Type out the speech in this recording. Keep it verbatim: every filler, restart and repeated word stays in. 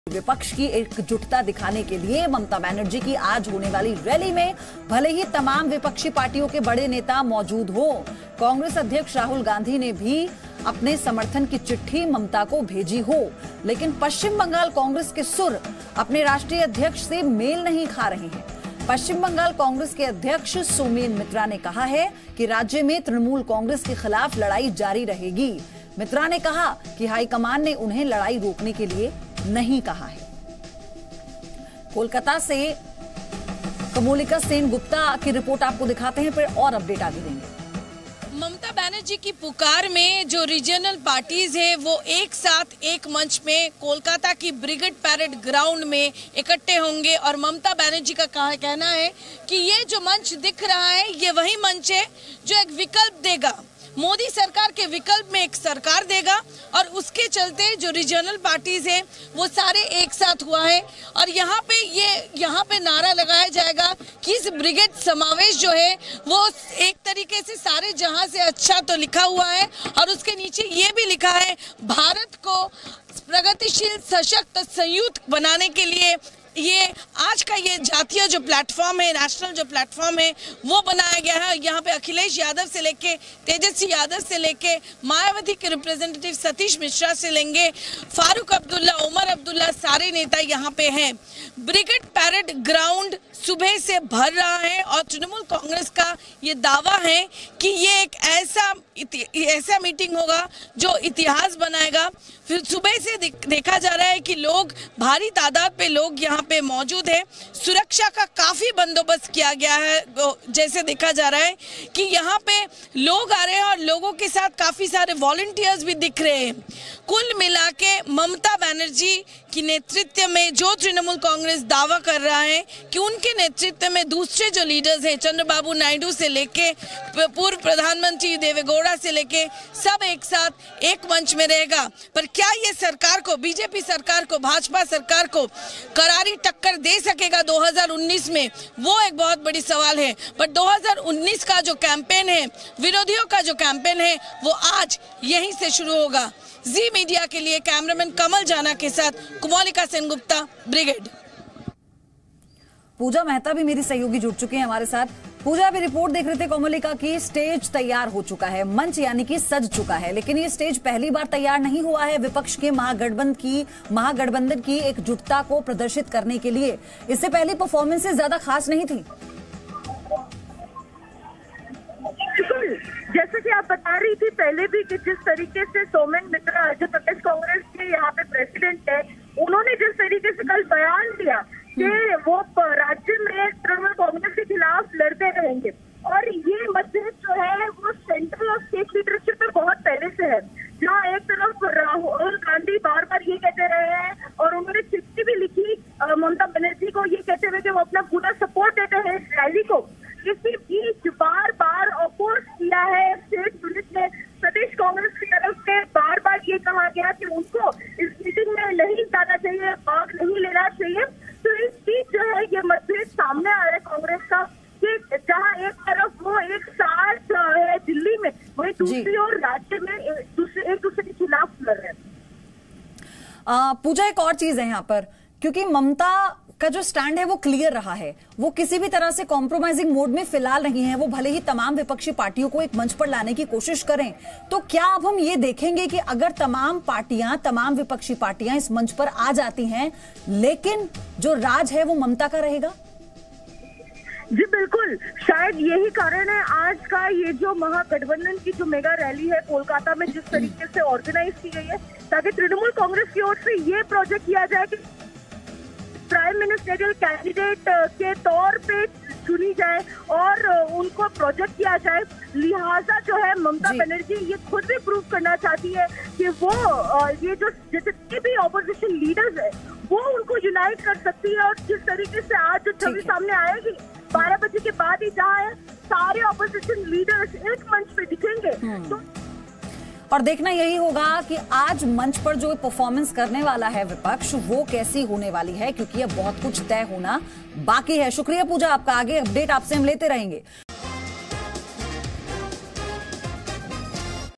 विपक्ष की एकजुटता दिखाने के लिए ममता बनर्जी की आज होने वाली रैली में भले ही तमाम विपक्षी पार्टियों के बड़े नेता मौजूद हो, कांग्रेस अध्यक्ष राहुल गांधी ने भी अपने समर्थन की चिट्ठी ममता को भेजी हो, लेकिन पश्चिम बंगाल कांग्रेस के सुर अपने राष्ट्रीय अध्यक्ष से मेल नहीं खा रहे हैं। पश्चिम बंगाल कांग्रेस के अध्यक्ष सोमेन मित्रा ने कहा है कि राज्य में तृणमूल कांग्रेस के खिलाफ लड़ाई जारी रहेगी। मित्रा ने कहा कि हाईकमान ने उन्हें लड़ाई रोकने के लिए नहीं कहा है। कोलकाता से कमोलिका सेन गुप्ता की रिपोर्ट आपको दिखाते हैं, फिर और अपडेट आगे देंगे। ममता बनर्जी की पुकार में जो रीजनल पार्टीज है वो एक साथ एक मंच में कोलकाता की ब्रिगेड पैरेड ग्राउंड में इकट्ठे होंगे और ममता बनर्जी का कहना है कि ये जो मंच दिख रहा है ये वही मंच है जो एक विकल्प देगा, मोदी सरकार के विकल्प में एक सरकार देगा और उसके चलते जो रीजनल पार्टीज है वो सारे एक साथ हुआ है। और यहाँ पे ये यहाँ पे नारा लगाया जाएगा कि इस ब्रिगेड समावेश जो है वो एक तरीके से सारे जहां से अच्छा तो लिखा हुआ है और उसके नीचे ये भी लिखा है भारत को प्रगतिशील सशक्त संयुक्त बनाने के लिए ये आज का ये जातीय जो प्लेटफॉर्म है, नेशनल जो प्लेटफॉर्म है वो बनाया गया है। यहाँ पे अखिलेश यादव से लेके तेजस्वी यादव से लेके मायावती के रिप्रेजेंटेटिव सतीश मिश्रा से लेंगे फारूक अब्दुल्ला, उमर अब्दुल्ला, सारे नेता यहाँ पे हैं। ब्रिगेड पैरेड ग्राउंड सुबह से भर रहा है और तृणमूल कांग्रेस का ये दावा है कि ये एक ऐसा ऐसा मीटिंग होगा जो इतिहास बनाएगा। फिर सुबह से देखा जा रहा है कि लोग भारी तादाद पे लोग यहाँ पे मौजूद है। सुरक्षा का काफी बंदोबस्त किया गया है, जैसे देखा जा रहा है कि यहाँ पे लोग आ रहे हैं और लोगों के साथ काफी सारे वॉलंटियर्स भी दिख रहे हैं। कुल मिला के ममता बनर्जी की नेतृत्व में जो तृणमूल कांग्रेस दावा कर रहा है कि उनके नेतृत्व में दूसरे जो लीडर्स हैं, चंद्रबाबू नायडू से लेके पूर्व प्रधानमंत्री देवेगौड़ा से लेके सब एक साथ एक मंच में रहेगा। पर क्या ये सरकार को, बीजेपी सरकार को, भाजपा सरकार को करारी टक्कर दे सकेगा दो हज़ार उन्नीस में, वो एक बहुत बड़ी सवाल है। पर दो हज़ार उन्नीस का जो कैंपेन है, विरोधियों का जो कैंपेन है, वो आज यहीं से शुरू होगा। जी मीडिया के लिए कैमरामैन कमल जाना के साथ कमोलिका सेन गुप्ता, ब्रिगेड। पूजा मेहता भी मेरी सहयोगी जुड़ चुके हैं हमारे साथ। पूजा भी रिपोर्ट देख रहे थे कमोलिका की, स्टेज तैयार हो चुका है, मंच यानी कि सज चुका है, लेकिन ये स्टेज पहली बार तैयार नहीं हुआ है विपक्ष के महागठबंधन की महागठबंधन की एकजुटता को प्रदर्शित करने के लिए। इससे पहले परफॉर्मेंसेस ज्यादा खास नहीं थी। जैसे कि आप बता रही थी पहले भी कि जिस तरीके से सोमेन मित्रा जो प्रदेश कांग्रेस के यहाँ पे प्रेसिडेंट है, उन्होंने जिस तरीके से कल बयान दिया कि वो राज्य में तृणमूल कांग्रेस के खिलाफ लड़ते रहेंगे और ये मतभेद जो है वो सेंट्रल और स्टेट लीडरशिप में बहुत पहले से है, जहाँ एक तरफ राहुल गांधी बार बार ये कहते रहे हैं और उन्होंने चिट्ठी भी लिखी ममता बनर्जी को ये कहते हुए कि वो अपना पूरा सपोर्ट देते हैं इस रैली को। इसी बीच बार बार अपोज किया है स्टेट पुलिस ने, प्रदेश कांग्रेस की तरफ से बार बार ये कहा गया कि उनको इस मीटिंग में नहीं जाना चाहिए, भाग नहीं लेना चाहिए। तो इस बीच जो है ये मतभेद सामने आ रहा है कांग्रेस का कि जहां एक तरफ वो एक साथ है दिल्ली में, वही दूसरी ओर राज्य में एक दूसरे एक दूसरे के खिलाफ लड़ रहे हैं। पूजा, एक और चीज है यहाँ पर, क्योंकि ममता का जो स्टैंड है वो क्लियर रहा है, वो किसी भी तरह से कॉम्प्रोमाइजिंग मोड में फिलहाल नहीं है। वो भले ही तमाम विपक्षी पार्टियों को एक मंच पर लाने की कोशिश करें, तो क्या अब हम ये देखेंगे कि अगर तमाम पार्टियां, तमाम विपक्षी पार्टियां इस मंच पर आ जाती हैं, लेकिन जो राज है वो ममता का रहेगा? जी बिल्कुल, शायद यही कारण है आज का ये जो महागठबंधन की जो मेगा रैली है कोलकाता में जिस तरीके से ऑर्गेनाइज की गई है, ताकि तृणमूल कांग्रेस की ओर से ये प्रोजेक्ट किया जाए कि प्राइम मिनिस्टरियल कैंडिडेट के तौर पे चुनी जाए और उनको प्रोजेक्ट किया जाए। लिहाजा जो है ममता बनर्जी ये खुद भी प्रूव करना चाहती है कि वो ये जो जितने भी ऑपोजिशन लीडर्स है वो उनको यूनाइट कर सकती है। और जिस तरीके से आज जो छवि सामने आएगी बारह बजे के बाद ही जहाँ है सारे ऑपोजिशन लीडर्स एक मंच पे दिखेंगे, तो और देखना यही होगा कि आज मंच पर जो परफॉर्मेंस करने वाला है विपक्ष वो कैसी होने वाली है, क्योंकि अब बहुत कुछ तय होना बाकी है। शुक्रिया पूजा आपका, आगे अपडेट आपसे हम लेते रहेंगे।